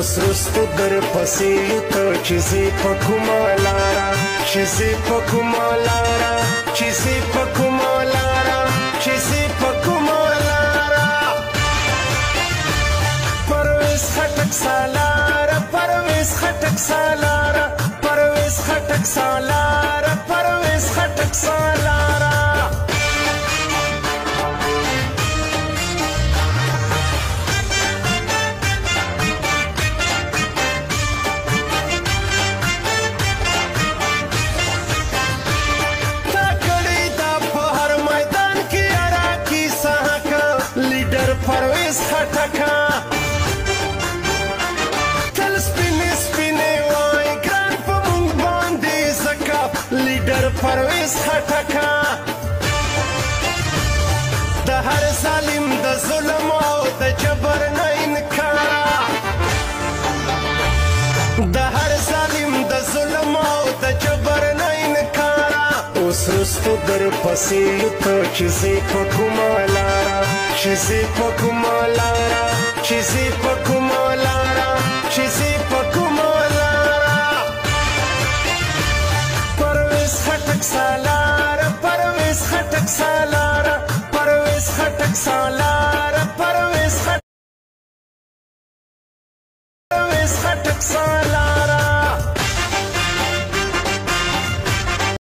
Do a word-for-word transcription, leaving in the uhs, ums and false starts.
اوس رستو در پسې ته چې زه په کومه لاره چې زه په کومه لاره چې زه په کومه لاره چې زه په کومه لاره پرویز خټک سالاره پرویز خټک سالاره پرویز خټک سالاره پرویز خټک سالاره پرویز خټکا تل سپینې سپینې وای ګران په مونږ باندې ځکه لیډر پرویز خټکا د هر ظالم د ظلم او د جبر نه انکار د هر ظالم د ظلم او د جبر نه انکار اوس رستو در پسې ته چې زه په کومه لاره چې زه په کومه لاره چې زه په کومه لاره چې زه په کومه لاره پرویز خټک سالاره پرویز خټک سالاره پرویز خټک سالاره